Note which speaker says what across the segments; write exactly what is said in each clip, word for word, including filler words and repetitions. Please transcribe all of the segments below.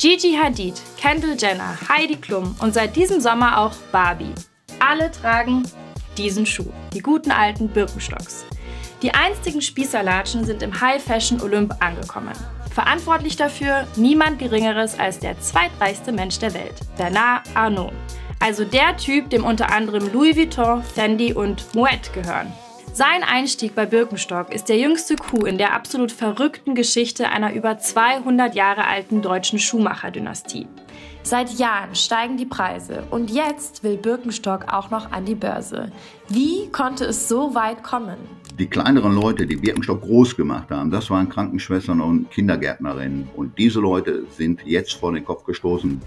Speaker 1: Gigi Hadid, Kendall Jenner, Heidi Klum und seit diesem Sommer auch Barbie. Alle tragen diesen Schuh, die guten alten Birkenstocks. Die einstigen Spießerlatschen sind im High-Fashion-Olymp angekommen. Verantwortlich dafür niemand Geringeres als der zweitreichste Mensch der Welt, Bernard Arnault. Also der Typ, dem unter anderem Louis Vuitton, Fendi und Moet gehören. Sein Einstieg bei Birkenstock ist der jüngste Coup in der absolut verrückten Geschichte einer über zweihundert Jahre alten deutschen Schuhmacherdynastie. Seit Jahren steigen die Preise und jetzt will Birkenstock auch noch an die Börse. Wie konnte es so weit kommen?
Speaker 2: Die kleineren Leute, die Birkenstock groß gemacht haben, das waren Krankenschwestern und Kindergärtnerinnen. Und diese Leute sind jetzt vor den Kopf gestoßen.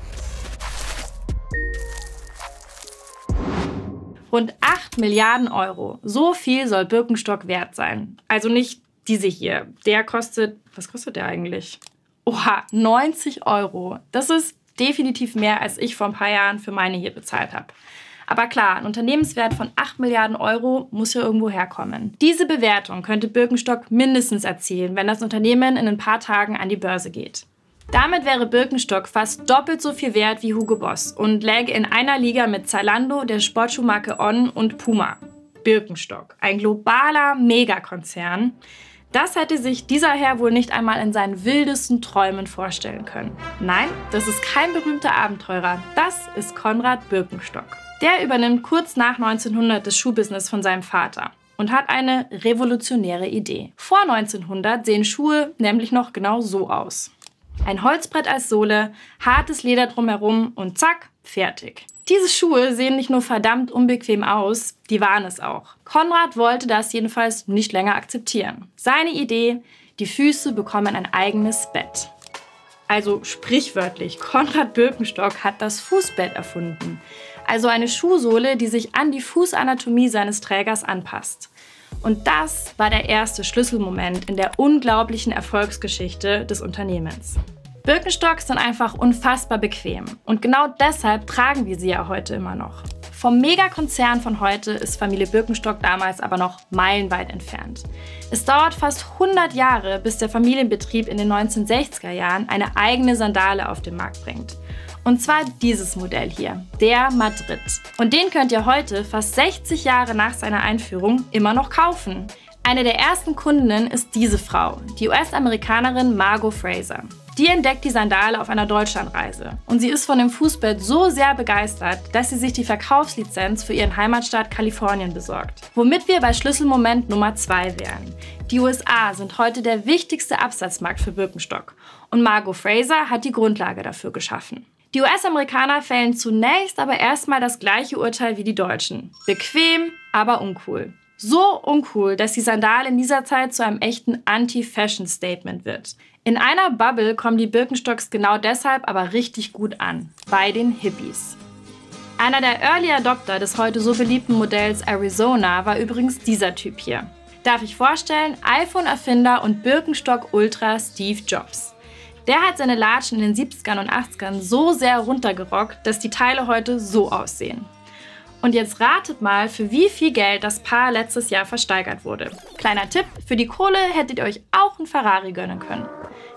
Speaker 1: Rund acht Milliarden Euro. So viel soll Birkenstock wert sein. Also nicht diese hier. Der kostet, was kostet der eigentlich? Oha, neunzig Euro. Das ist definitiv mehr, als ich vor ein paar Jahren für meine hier bezahlt habe. Aber klar, ein Unternehmenswert von acht Milliarden Euro muss ja irgendwo herkommen. Diese Bewertung könnte Birkenstock mindestens erzielen, wenn das Unternehmen in ein paar Tagen an die Börse geht. Damit wäre Birkenstock fast doppelt so viel wert wie Hugo Boss und läge in einer Liga mit Zalando, der Sportschuhmarke On und Puma. Birkenstock, ein globaler Megakonzern. Das hätte sich dieser Herr wohl nicht einmal in seinen wildesten Träumen vorstellen können. Nein, das ist kein berühmter Abenteurer, das ist Konrad Birkenstock. Der übernimmt kurz nach neunzehnhundert das Schuhbusiness von seinem Vater und hat eine revolutionäre Idee. Vor neunzehnhundert sehen Schuhe nämlich noch genau so aus. Ein Holzbrett als Sohle, hartes Leder drumherum und zack, fertig. Diese Schuhe sehen nicht nur verdammt unbequem aus, die waren es auch. Konrad wollte das jedenfalls nicht länger akzeptieren. Seine Idee, die Füße bekommen ein eigenes Bett. Also sprichwörtlich, Konrad Birkenstock hat das Fußbett erfunden. Also eine Schuhsohle, die sich an die Fußanatomie seines Trägers anpasst. Und das war der erste Schlüsselmoment in der unglaublichen Erfolgsgeschichte des Unternehmens. Birkenstocks sind einfach unfassbar bequem und genau deshalb tragen wir sie ja heute immer noch. Vom Megakonzern von heute ist Familie Birkenstock damals aber noch meilenweit entfernt. Es dauert fast hundert Jahre, bis der Familienbetrieb in den neunzehnhundertsechziger Jahren eine eigene Sandale auf den Markt bringt. Und zwar dieses Modell hier, der Madrid. Und den könnt ihr heute, fast sechzig Jahre nach seiner Einführung, immer noch kaufen. Eine der ersten Kundinnen ist diese Frau, die U S-Amerikanerin Margot Fraser. Die entdeckt die Sandale auf einer Deutschlandreise. Und sie ist von dem Fußbett so sehr begeistert, dass sie sich die Verkaufslizenz für ihren Heimatstaat Kalifornien besorgt. Womit wir bei Schlüsselmoment Nummer zwei wären. Die U S A sind heute der wichtigste Absatzmarkt für Birkenstock. Und Margot Fraser hat die Grundlage dafür geschaffen. Die U S-Amerikaner fällen zunächst aber erstmal das gleiche Urteil wie die Deutschen. Bequem, aber uncool. So uncool, dass die Sandale in dieser Zeit zu einem echten Anti-Fashion-Statement wird. In einer Bubble kommen die Birkenstocks genau deshalb aber richtig gut an. Bei den Hippies. Einer der Early Adopter des heute so beliebten Modells Arizona war übrigens dieser Typ hier. Darf ich vorstellen, iPhone-Erfinder und Birkenstock-Ultra Steve Jobs. Der hat seine Latschen in den siebzigern und achtzigern so sehr runtergerockt, dass die Teile heute so aussehen. Und jetzt ratet mal, für wie viel Geld das Paar letztes Jahr versteigert wurde. Kleiner Tipp, für die Kohle hättet ihr euch auch einen Ferrari gönnen können.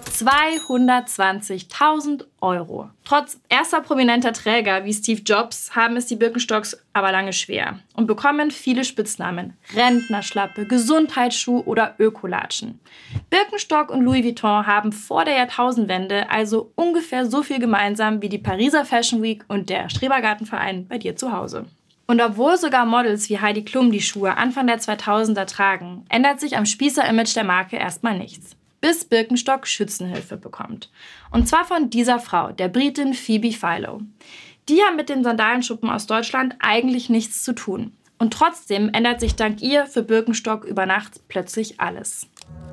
Speaker 1: zweihundertzwanzigtausend Euro. Trotz erster prominenter Träger wie Steve Jobs haben es die Birkenstocks aber lange schwer und bekommen viele Spitznamen. Rentnerschlappe, Gesundheitsschuh oder Ökolatschen. Birkenstock und Louis Vuitton haben vor der Jahrtausendwende also ungefähr so viel gemeinsam wie die Pariser Fashion Week und der Schrebergartenverein bei dir zu Hause. Und obwohl sogar Models wie Heidi Klum die Schuhe Anfang der zweitausender tragen, ändert sich am Spießer-Image der Marke erstmal nichts. Bis Birkenstock Schützenhilfe bekommt. Und zwar von dieser Frau, der Britin Phoebe Philo. Die haben mit den Sandalenschuppen aus Deutschland eigentlich nichts zu tun. Und trotzdem ändert sich dank ihr für Birkenstock über Nacht plötzlich alles.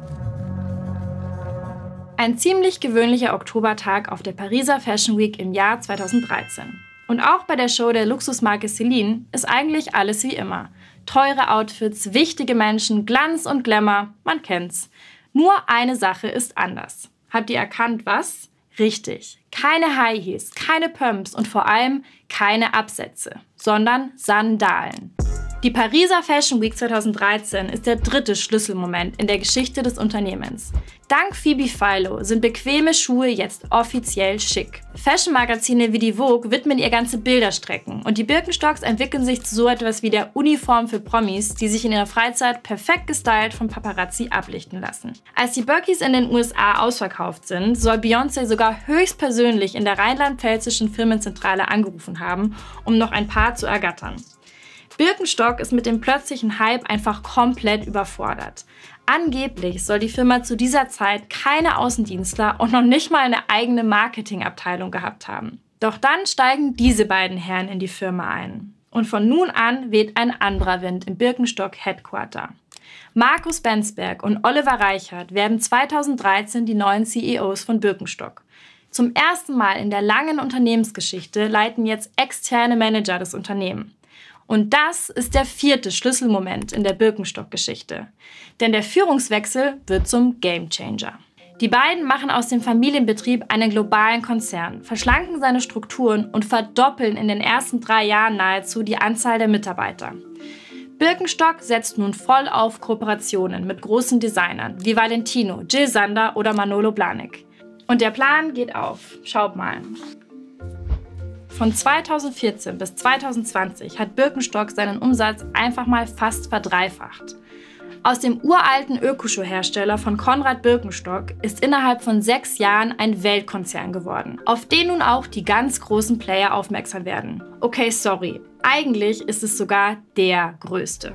Speaker 1: Ein ziemlich gewöhnlicher Oktobertag auf der Pariser Fashion Week im Jahr zweitausenddreizehn. Und auch bei der Show der Luxusmarke Celine ist eigentlich alles wie immer. Teure Outfits, wichtige Menschen, Glanz und Glamour, man kennt's. Nur eine Sache ist anders. Habt ihr erkannt, was? Richtig, keine High Heels, keine Pumps und vor allem keine Absätze, sondern Sandalen. Die Pariser Fashion Week zweitausenddreizehn ist der dritte Schlüsselmoment in der Geschichte des Unternehmens. Dank Phoebe Philo sind bequeme Schuhe jetzt offiziell schick. Fashion-Magazine wie die Vogue widmen ihr ganze Bilderstrecken und die Birkenstocks entwickeln sich zu so etwas wie der Uniform für Promis, die sich in ihrer Freizeit perfekt gestylt von Paparazzi ablichten lassen. Als die Birkis in den U S A ausverkauft sind, soll Beyoncé sogar höchstpersönlich in der rheinland-pfälzischen Firmenzentrale angerufen haben, um noch ein paar zu ergattern. Birkenstock ist mit dem plötzlichen Hype einfach komplett überfordert. Angeblich soll die Firma zu dieser Zeit keine Außendienstler und noch nicht mal eine eigene Marketingabteilung gehabt haben. Doch dann steigen diese beiden Herren in die Firma ein. Und von nun an weht ein anderer Wind im Birkenstock Headquarter. Markus Bensberg und Oliver Reichert werden zweitausenddreizehn die neuen C E Os von Birkenstock. Zum ersten Mal in der langen Unternehmensgeschichte leiten jetzt externe Manager das Unternehmen. Und das ist der vierte Schlüsselmoment in der Birkenstock-Geschichte. Denn der Führungswechsel wird zum Gamechanger. Die beiden machen aus dem Familienbetrieb einen globalen Konzern, verschlanken seine Strukturen und verdoppeln in den ersten drei Jahren nahezu die Anzahl der Mitarbeiter. Birkenstock setzt nun voll auf Kooperationen mit großen Designern wie Valentino, Jill Sander oder Manolo Blahnik. Und der Plan geht auf. Schaut mal. Von zweitausendvierzehn bis zweitausendzwanzig hat Birkenstock seinen Umsatz einfach mal fast verdreifacht. Aus dem uralten Ökoschuhhersteller von Konrad Birkenstock ist innerhalb von sechs Jahren ein Weltkonzern geworden, auf den nun auch die ganz großen Player aufmerksam werden. Okay, sorry, eigentlich ist es sogar der größte.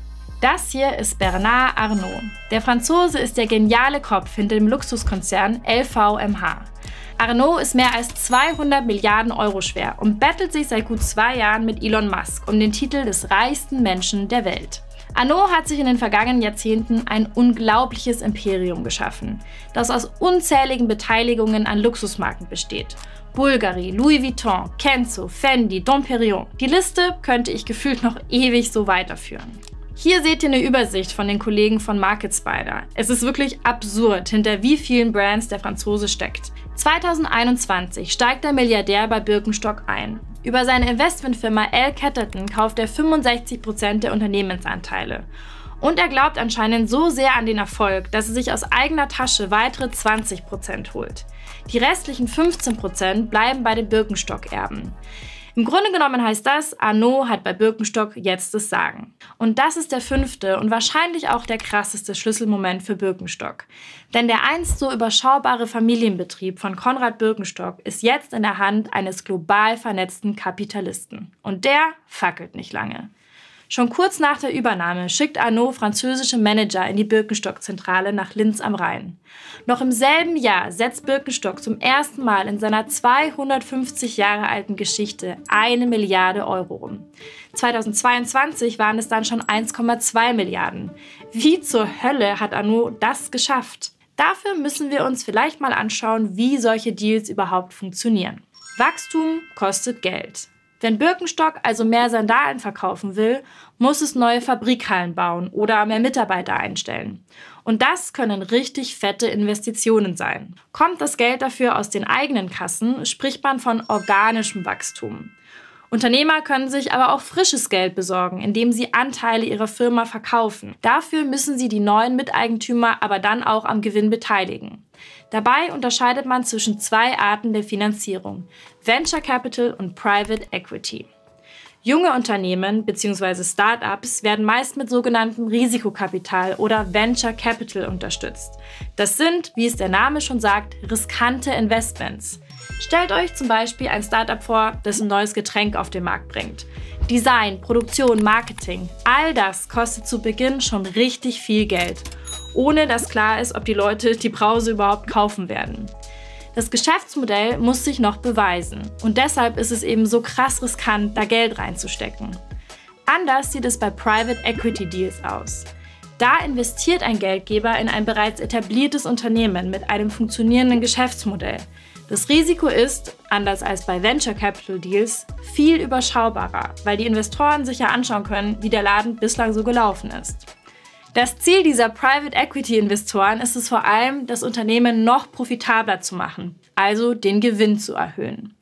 Speaker 1: Das hier ist Bernard Arnault. Der Franzose ist der geniale Kopf hinter dem Luxuskonzern L V M H. Arnault ist mehr als zweihundert Milliarden Euro schwer und bettelt sich seit gut zwei Jahren mit Elon Musk um den Titel des reichsten Menschen der Welt. Arnault hat sich in den vergangenen Jahrzehnten ein unglaubliches Imperium geschaffen, das aus unzähligen Beteiligungen an Luxusmarken besteht. Bulgari, Louis Vuitton, Kenzo, Fendi, Dom Perignon. Die Liste könnte ich gefühlt noch ewig so weiterführen. Hier seht ihr eine Übersicht von den Kollegen von Market Spider. Es ist wirklich absurd, hinter wie vielen Brands der Franzose steckt. zweitausendeinundzwanzig steigt der Milliardär bei Birkenstock ein. Über seine Investmentfirma L Catterton kauft er fünfundsechzig Prozent der Unternehmensanteile. Und er glaubt anscheinend so sehr an den Erfolg, dass er sich aus eigener Tasche weitere zwanzig Prozent holt. Die restlichen fünfzehn Prozent bleiben bei den Birkenstock-Erben. Im Grunde genommen heißt das, Arnault hat bei Birkenstock jetzt das Sagen. Und das ist der fünfte und wahrscheinlich auch der krasseste Schlüsselmoment für Birkenstock. Denn der einst so überschaubare Familienbetrieb von Konrad Birkenstock ist jetzt in der Hand eines global vernetzten Kapitalisten. Und der fackelt nicht lange. Schon kurz nach der Übernahme schickt Arnault französische Manager in die Birkenstock-Zentrale nach Linz am Rhein. Noch im selben Jahr setzt Birkenstock zum ersten Mal in seiner zweihundertfünfzig Jahre alten Geschichte eine Milliarde Euro um. zweitausendzweiundzwanzig waren es dann schon eins Komma zwei Milliarden. Wie zur Hölle hat Arnault das geschafft? Dafür müssen wir uns vielleicht mal anschauen, wie solche Deals überhaupt funktionieren. Wachstum kostet Geld. Wenn Birkenstock also mehr Sandalen verkaufen will, muss es neue Fabrikhallen bauen oder mehr Mitarbeiter einstellen. Und das können richtig fette Investitionen sein. Kommt das Geld dafür aus den eigenen Kassen, spricht man von organischem Wachstum. Unternehmer können sich aber auch frisches Geld besorgen, indem sie Anteile ihrer Firma verkaufen. Dafür müssen sie die neuen Miteigentümer aber dann auch am Gewinn beteiligen. Dabei unterscheidet man zwischen zwei Arten der Finanzierung: Venture Capital und Private Equity. Junge Unternehmen bzw. Start-ups werden meist mit sogenanntem Risikokapital oder Venture Capital unterstützt. Das sind, wie es der Name schon sagt, riskante Investments. Stellt euch zum Beispiel ein Startup vor, das ein neues Getränk auf den Markt bringt. Design, Produktion, Marketing, all das kostet zu Beginn schon richtig viel Geld, ohne dass klar ist, ob die Leute die Brause überhaupt kaufen werden. Das Geschäftsmodell muss sich noch beweisen und deshalb ist es eben so krass riskant, da Geld reinzustecken. Anders sieht es bei Private Equity Deals aus. Da investiert ein Geldgeber in ein bereits etabliertes Unternehmen mit einem funktionierenden Geschäftsmodell. Das Risiko ist, anders als bei Venture Capital Deals, viel überschaubarer, weil die Investoren sich ja anschauen können, wie der Laden bislang so gelaufen ist. Das Ziel dieser Private Equity Investoren ist es vor allem, das Unternehmen noch profitabler zu machen, also den Gewinn zu erhöhen.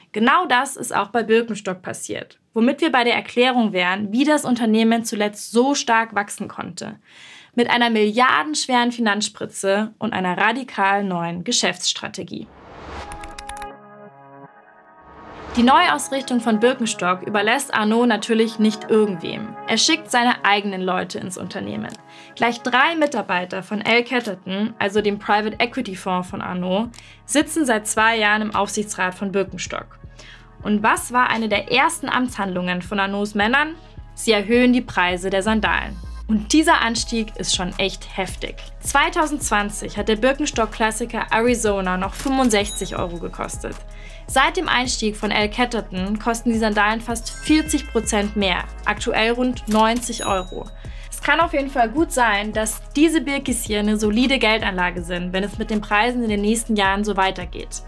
Speaker 1: Genau das ist auch bei Birkenstock passiert, womit wir bei der Erklärung wären, wie das Unternehmen zuletzt so stark wachsen konnte. Mit einer milliardenschweren Finanzspritze und einer radikal neuen Geschäftsstrategie. Die Neuausrichtung von Birkenstock überlässt Arnault natürlich nicht irgendwem. Er schickt seine eigenen Leute ins Unternehmen. Gleich drei Mitarbeiter von L Catterton, also dem Private Equity Fonds von Arnault, sitzen seit zwei Jahren im Aufsichtsrat von Birkenstock. Und was war eine der ersten Amtshandlungen von Arnaults Männern? Sie erhöhen die Preise der Sandalen. Und dieser Anstieg ist schon echt heftig. zwanzig zwanzig hat der Birkenstock-Klassiker Arizona noch fünfundsechzig Euro gekostet. Seit dem Einstieg von L Catterton kosten die Sandalen fast vierzig Prozent mehr, aktuell rund neunzig Euro. Es kann auf jeden Fall gut sein, dass diese Birkis hier eine solide Geldanlage sind, wenn es mit den Preisen in den nächsten Jahren so weitergeht.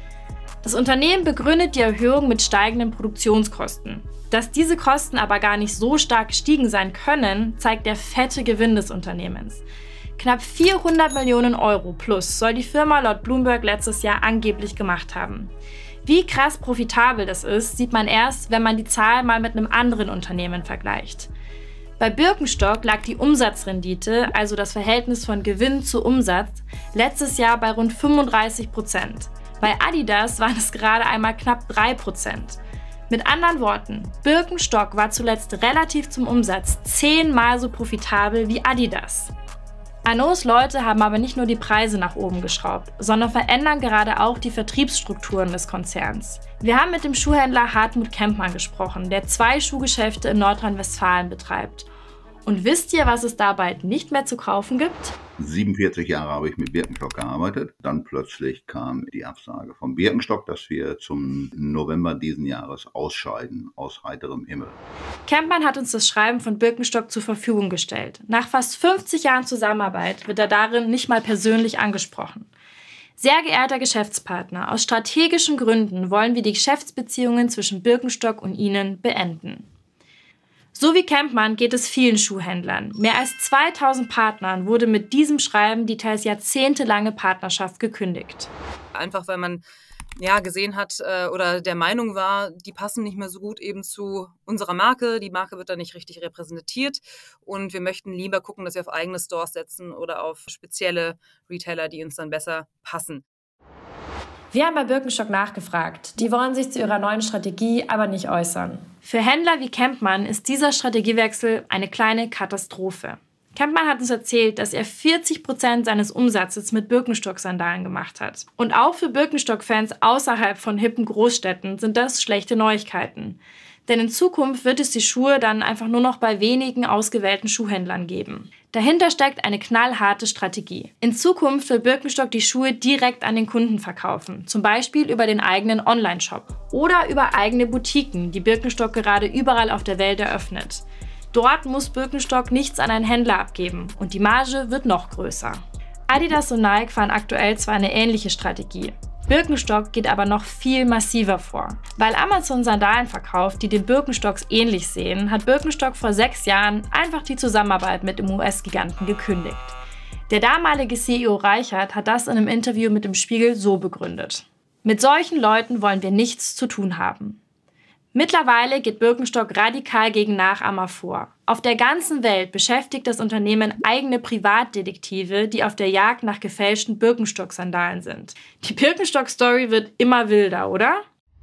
Speaker 1: Das Unternehmen begründet die Erhöhung mit steigenden Produktionskosten. Dass diese Kosten aber gar nicht so stark gestiegen sein können, zeigt der fette Gewinn des Unternehmens. Knapp vierhundert Millionen Euro plus soll die Firma laut Bloomberg letztes Jahr angeblich gemacht haben. Wie krass profitabel das ist, sieht man erst, wenn man die Zahl mal mit einem anderen Unternehmen vergleicht. Bei Birkenstock lag die Umsatzrendite, also das Verhältnis von Gewinn zu Umsatz, letztes Jahr bei rund fünfunddreißig Prozent. Bei Adidas waren es gerade einmal knapp drei Prozent. Mit anderen Worten, Birkenstock war zuletzt relativ zum Umsatz zehnmal so profitabel wie Adidas. Arnaults Leute haben aber nicht nur die Preise nach oben geschraubt, sondern verändern gerade auch die Vertriebsstrukturen des Konzerns. Wir haben mit dem Schuhhändler Hartmut Kempmann gesprochen, der zwei Schuhgeschäfte in Nordrhein-Westfalen betreibt. Und wisst ihr, was es da bald nicht mehr zu kaufen gibt?
Speaker 2: siebenundvierzig Jahre habe ich mit Birkenstock gearbeitet. Dann plötzlich kam die Absage vom Birkenstock, dass wir zum November diesen Jahres ausscheiden, aus heiterem Himmel.
Speaker 1: Kempmann hat uns das Schreiben von Birkenstock zur Verfügung gestellt. Nach fast fünfzig Jahren Zusammenarbeit wird er darin nicht mal persönlich angesprochen. Sehr geehrter Geschäftspartner, aus strategischen Gründen wollen wir die Geschäftsbeziehungen zwischen Birkenstock und Ihnen beenden. So wie Kempmann geht es vielen Schuhhändlern. Mehr als zweitausend Partnern wurde mit diesem Schreiben die teils jahrzehntelange Partnerschaft gekündigt.
Speaker 3: Einfach weil man ja gesehen hat äh, oder der Meinung war, die passen nicht mehr so gut eben zu unserer Marke. Die Marke wird da nicht richtig repräsentiert und wir möchten lieber gucken, dass wir auf eigene Stores setzen oder auf spezielle Retailer, die uns dann besser passen.
Speaker 1: Wir haben bei Birkenstock nachgefragt. Die wollen sich zu ihrer neuen Strategie aber nicht äußern. Für Händler wie Kempmann ist dieser Strategiewechsel eine kleine Katastrophe. Kempmann hat uns erzählt, dass er vierzig Prozent seines Umsatzes mit Birkenstock-Sandalen gemacht hat. Und auch für Birkenstock-Fans außerhalb von hippen Großstädten sind das schlechte Neuigkeiten. Denn in Zukunft wird es die Schuhe dann einfach nur noch bei wenigen ausgewählten Schuhhändlern geben. Dahinter steckt eine knallharte Strategie. In Zukunft will Birkenstock die Schuhe direkt an den Kunden verkaufen, zum Beispiel über den eigenen Online-Shop oder über eigene Boutiquen, die Birkenstock gerade überall auf der Welt eröffnet. Dort muss Birkenstock nichts an einen Händler abgeben und die Marge wird noch größer. Adidas und Nike fahren aktuell zwar eine ähnliche Strategie. Birkenstock geht aber noch viel massiver vor. Weil Amazon Sandalen verkauft, die den Birkenstocks ähnlich sehen, hat Birkenstock vor sechs Jahren einfach die Zusammenarbeit mit dem U S-Giganten gekündigt. Der damalige C E O Reichert hat das in einem Interview mit dem Spiegel so begründet: Mit solchen Leuten wollen wir nichts zu tun haben. Mittlerweile geht Birkenstock radikal gegen Nachahmer vor. Auf der ganzen Welt beschäftigt das Unternehmen eigene Privatdetektive, die auf der Jagd nach gefälschten Birkenstock-Sandalen sind. Die Birkenstock-Story wird immer wilder, oder?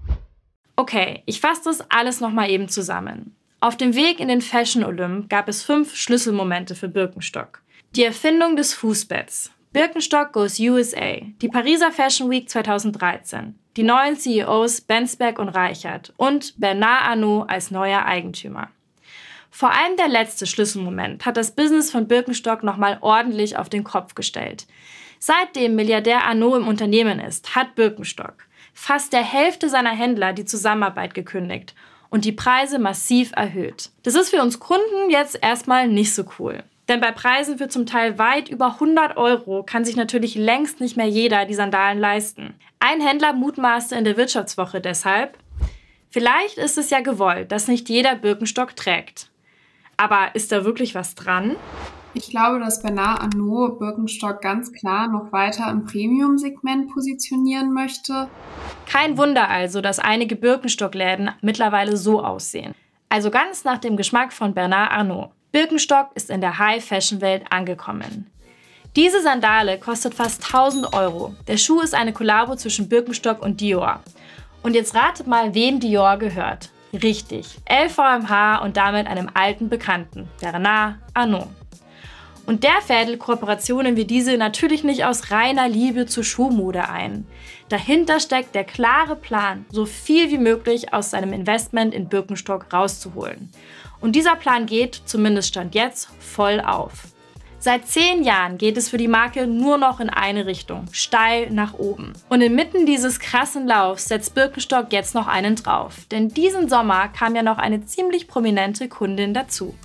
Speaker 1: Okay, ich fasse das alles nochmal eben zusammen. Auf dem Weg in den Fashion Olymp gab es fünf Schlüsselmomente für Birkenstock. Die Erfindung des Fußbetts. Birkenstock goes U S A. Die Pariser Fashion Week zweitausenddreizehn. Die neuen C E Os Bensberg und Reichert und Bernard Arnault als neuer Eigentümer. Vor allem der letzte Schlüsselmoment hat das Business von Birkenstock nochmal ordentlich auf den Kopf gestellt. Seitdem Milliardär Arnault im Unternehmen ist, hat Birkenstock fast der Hälfte seiner Händler die Zusammenarbeit gekündigt und die Preise massiv erhöht. Das ist für uns Kunden jetzt erstmal nicht so cool. Denn bei Preisen für zum Teil weit über hundert Euro kann sich natürlich längst nicht mehr jeder die Sandalen leisten. Ein Händler mutmaßte in der Wirtschaftswoche deshalb: Vielleicht ist es ja gewollt, dass nicht jeder Birkenstock trägt. Aber ist da wirklich was dran?
Speaker 4: Ich glaube, dass Bernard Arnault Birkenstock ganz klar noch weiter im Premium-Segment positionieren möchte.
Speaker 1: Kein Wunder also, dass einige Birkenstock-Läden mittlerweile so aussehen. Also ganz nach dem Geschmack von Bernard Arnault. Birkenstock ist in der High-Fashion-Welt angekommen. Diese Sandale kostet fast tausend Euro. Der Schuh ist eine Kollabo zwischen Birkenstock und Dior. Und jetzt ratet mal, wem Dior gehört. Richtig, L V M H und damit einem alten Bekannten, Bernard Arnault. Und der fädelt Kooperationen wie diese natürlich nicht aus reiner Liebe zur Schuhmode ein. Dahinter steckt der klare Plan, so viel wie möglich aus seinem Investment in Birkenstock rauszuholen. Und dieser Plan geht, zumindest Stand jetzt, voll auf. Seit zehn Jahren geht es für die Marke nur noch in eine Richtung, steil nach oben. Und inmitten dieses krassen Laufs setzt Birkenstock jetzt noch einen drauf. Denn diesen Sommer kam ja noch eine ziemlich prominente Kundin dazu.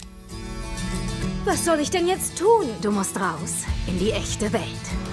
Speaker 5: Was soll ich denn jetzt tun? Du musst raus in die echte Welt.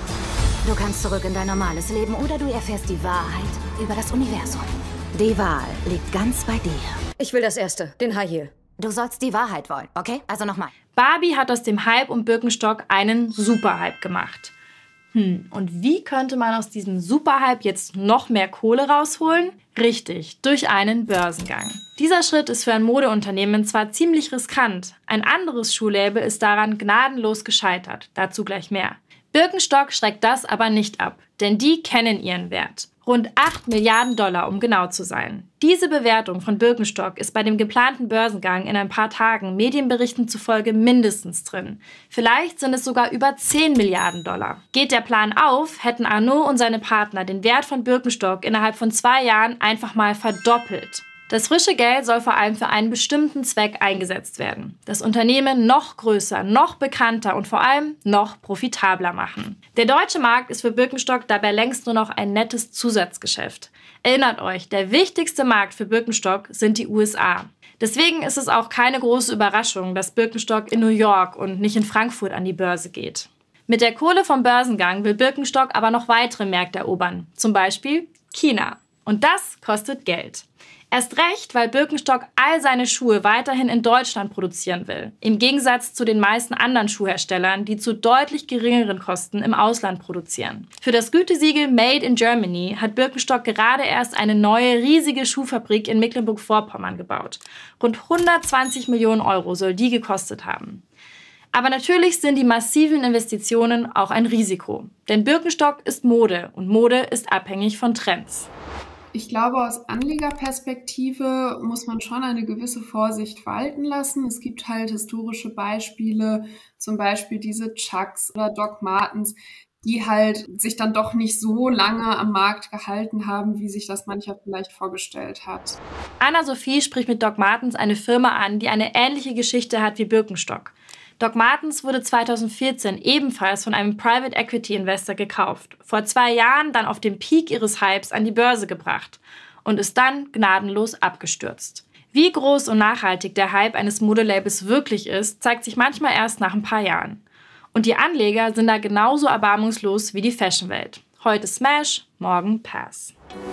Speaker 5: Du kannst zurück in dein normales Leben oder du erfährst die Wahrheit über das Universum. Die Wahl liegt ganz bei dir.
Speaker 6: Ich will das Erste, den High Heel.
Speaker 5: Du sollst die Wahrheit wollen, okay? Also nochmal.
Speaker 1: Barbie hat aus dem Hype um Birkenstock einen Superhype gemacht. Hm, und wie könnte man aus diesem Superhype jetzt noch mehr Kohle rausholen? Richtig, durch einen Börsengang. Dieser Schritt ist für ein Modeunternehmen zwar ziemlich riskant, ein anderes Schuhlabel ist daran gnadenlos gescheitert, dazu gleich mehr. Birkenstock schreckt das aber nicht ab, denn die kennen ihren Wert. Rund acht Milliarden Dollar, um genau zu sein. Diese Bewertung von Birkenstock ist bei dem geplanten Börsengang in ein paar Tagen Medienberichten zufolge mindestens drin. Vielleicht sind es sogar über zehn Milliarden Dollar. Geht der Plan auf, hätten Arnault und seine Partner den Wert von Birkenstock innerhalb von zwei Jahren einfach mal verdoppelt. Das frische Geld soll vor allem für einen bestimmten Zweck eingesetzt werden. Das Unternehmen noch größer, noch bekannter und vor allem noch profitabler machen. Der deutsche Markt ist für Birkenstock dabei längst nur noch ein nettes Zusatzgeschäft. Erinnert euch, der wichtigste Markt für Birkenstock sind die U S A. Deswegen ist es auch keine große Überraschung, dass Birkenstock in New York und nicht in Frankfurt an die Börse geht. Mit der Kohle vom Börsengang will Birkenstock aber noch weitere Märkte erobern, zum Beispiel China. Und das kostet Geld. Erst recht, weil Birkenstock all seine Schuhe weiterhin in Deutschland produzieren will. Im Gegensatz zu den meisten anderen Schuhherstellern, die zu deutlich geringeren Kosten im Ausland produzieren. Für das Gütesiegel Made in Germany hat Birkenstock gerade erst eine neue, riesige Schuhfabrik in Mecklenburg-Vorpommern gebaut. Rund hundertzwanzig Millionen Euro soll die gekostet haben. Aber natürlich sind die massiven Investitionen auch ein Risiko. Denn Birkenstock ist Mode und Mode ist abhängig von Trends.
Speaker 4: Ich glaube, aus Anlegerperspektive muss man schon eine gewisse Vorsicht walten lassen. Es gibt halt historische Beispiele, zum Beispiel diese Chucks oder Doc Martens, die halt sich dann doch nicht so lange am Markt gehalten haben, wie sich das mancher vielleicht vorgestellt hat.
Speaker 1: Anna-Sophie spricht mit Doc Martens eine Firma an, die eine ähnliche Geschichte hat wie Birkenstock. Doc Martens wurde zweitausendvierzehn ebenfalls von einem Private Equity Investor gekauft, vor zwei Jahren dann auf dem Peak ihres Hypes an die Börse gebracht und ist dann gnadenlos abgestürzt. Wie groß und nachhaltig der Hype eines Modelabels wirklich ist, zeigt sich manchmal erst nach ein paar Jahren. Und die Anleger sind da genauso erbarmungslos wie die Fashionwelt. Heute Smash, morgen Pass.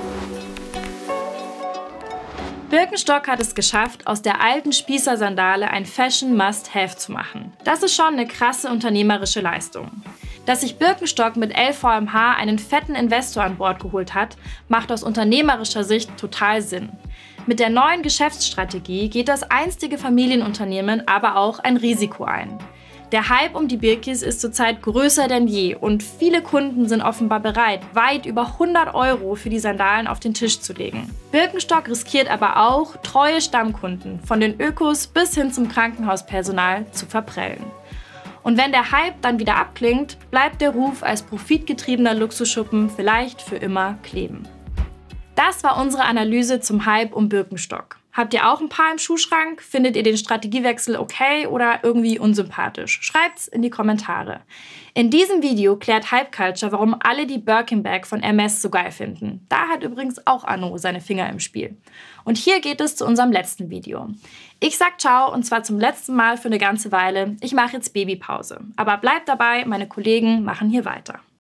Speaker 1: Birkenstock hat es geschafft, aus der alten Spießer-Sandale ein Fashion-Must-Have zu machen. Das ist schon eine krasse unternehmerische Leistung. Dass sich Birkenstock mit L V M H einen fetten Investor an Bord geholt hat, macht aus unternehmerischer Sicht total Sinn. Mit der neuen Geschäftsstrategie geht das einstige Familienunternehmen aber auch ein Risiko ein. Der Hype um die Birkis ist zurzeit größer denn je und viele Kunden sind offenbar bereit, weit über hundert Euro für die Sandalen auf den Tisch zu legen. Birkenstock riskiert aber auch, treue Stammkunden, von den Ökos bis hin zum Krankenhauspersonal, zu verprellen. Und wenn der Hype dann wieder abklingt, bleibt der Ruf als profitgetriebener Luxusschuppen vielleicht für immer kleben. Das war unsere Analyse zum Hype um Birkenstock. Habt ihr auch ein paar im Schuhschrank? Findet ihr den Strategiewechsel okay oder irgendwie unsympathisch? Schreibt's in die Kommentare. In diesem Video klärt Hype Culture, warum alle die Birkin Bag von Hermès so geil finden. Da hat übrigens auch Arnault seine Finger im Spiel. Und hier geht es zu unserem letzten Video. Ich sag ciao und zwar zum letzten Mal für eine ganze Weile. Ich mache jetzt Babypause. Aber bleibt dabei, meine Kollegen machen hier weiter.